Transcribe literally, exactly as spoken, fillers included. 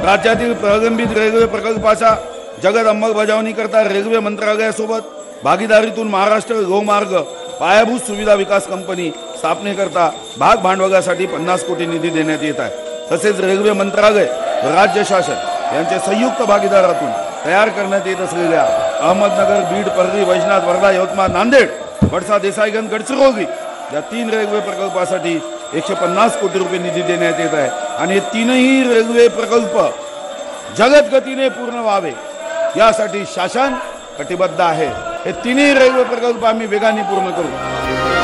राज्यातील प्रलंबित रेल्वे प्रकल्पाच्या जगद अंमलबजावणी करता रेल्वे मंत्रालयासोबत भागीदारीतून महाराष्ट्र लोहमार्ग पायाभूत सुविधा विकास कंपनी स्थापनेकरता भाग भांडवलासाठी पन्नास कोटी निधी देण्यात येत आहे। तसेच रेल्वे मंत्रालय व राज्य शासन यांच्या संयुक्त भागीदारातून तयार करण्यात येत असलेल्या अहमदनगर, बीड, परळी, वैजनाथ, वर्धा, यवतमाळ, नांदेड, वडसा, देसाईगंज, गडचिरोली या तीन रेल्वे प्रकल्पासाठी एकशे पन्नास कोटी रुपये निधी देण्यात येत आहे आणि हे तीनही रेल्वे प्रकल्प जलद गतीने पूर्ण व्हावे यासाठी शासन कटिबद्ध आहे। हे तिन्ही रेल्वे प्रकल्प आम्ही वेगाने पूर्ण करू।